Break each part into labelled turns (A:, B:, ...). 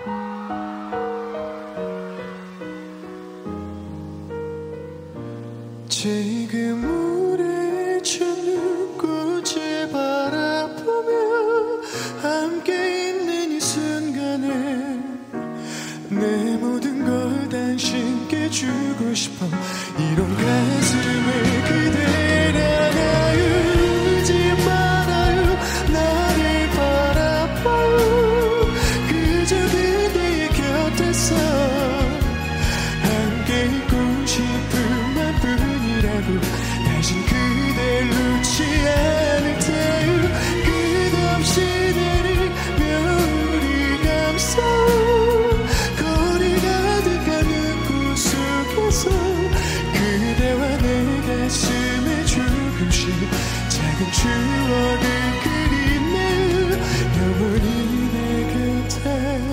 A: 지금 우리 주는 꽃을 바라보며 함께 있는 이 순간에 내 모든 걸 당신께 주고 싶어. 이런 가슴을 그대라나요. 울지 말아요. 나를 바라봐요. 그저 그대의 곁에서 함께 있고 싶은 말뿐이라고. 다신 그댈 놓지 않을 테요. 끝없이 내리며 우리 감싸 거리 가득한 눈꽃 속에서 그대와 내 가슴에 조금씩 작은 추억을 그리며 영원히 내 곁에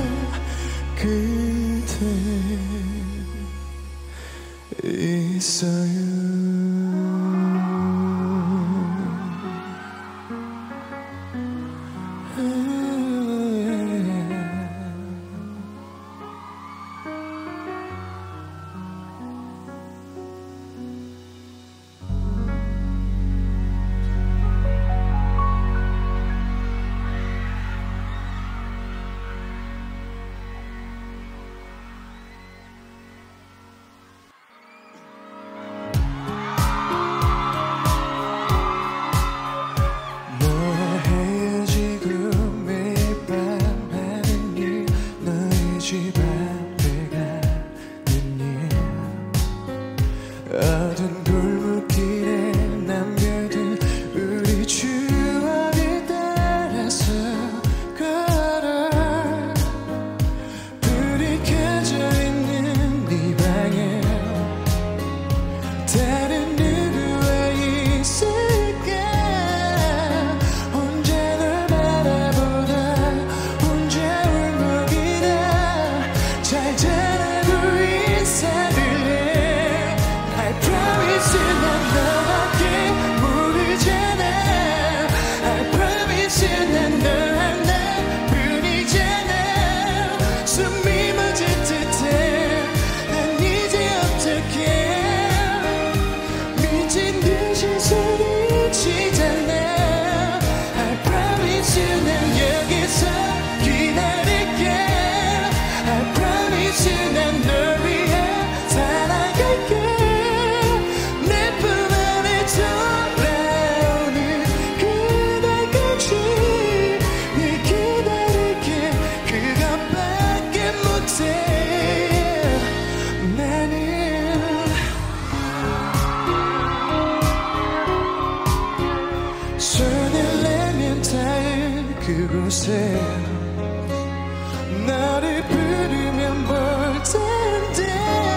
A: 그대 있어요. 어두운 골목길에 남겨둔 우리 추억을 따라서 걸어. 불이 켜져 있는 네 방에 다른 누구와 있을까. 혼자 널 바라보다 혼자 울먹이다. 잘 자라고 인사를 I promise you 난 너밖에 모르잖아. I promise you 난 너 하나뿐이잖아. 숨이 멎을 듯해. 난 이제 어떡해. 미친 듯이 소리치잖아. I promise you 난 여기서 기다릴게. I promise you 난 널 위해 살아갈게. 손을 내면 닿은 그곳에 너를 부르면 볼 텐데.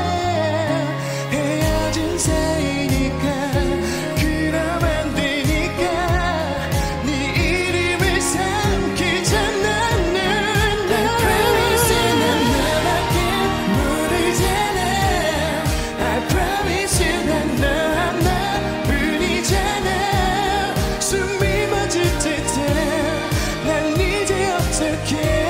A: 헤어진 사이니까 그럼 안 되니까 네 이름을 삼키자. 나는 I promise you 난 너밖에 모르잖아. I promise you 난 너 하나뿐이잖아. 숨이 멎을 듯해. 난 이제 어떡해.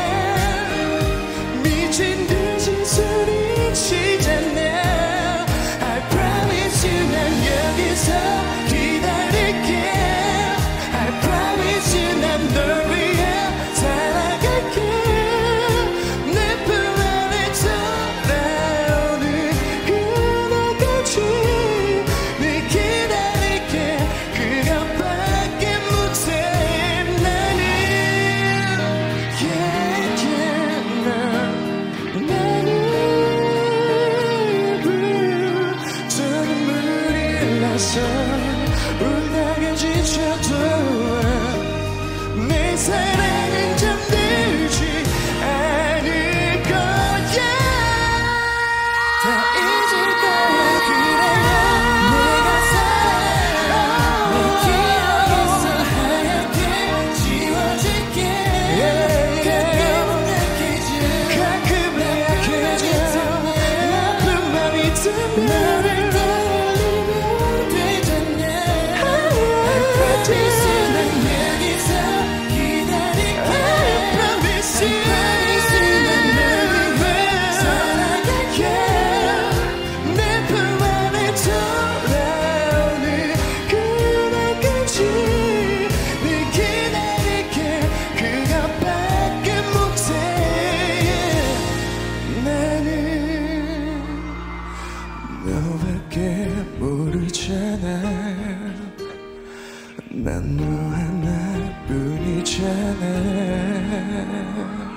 A: 미친 듯이 소리치잖아. I promise you 난 여기서 기다릴게. I promise you 난 널 위해 살아갈게. 내 품 안에 돌아오는 그날까지 네 기다릴게. 그것밖에 못해. 나는 yeah, yeah, 나는 저 눈물이 흘러서 울다가 지쳐도 내 사랑은 잠들지 않을 거야. 다 잊을 거야. 그래야 내가 살아. 내 기억에서 하얗게 지워질게. 가끔 약해져. 나쁜 맘이 들면 너를 떠올리면 되잖아. 있잖아.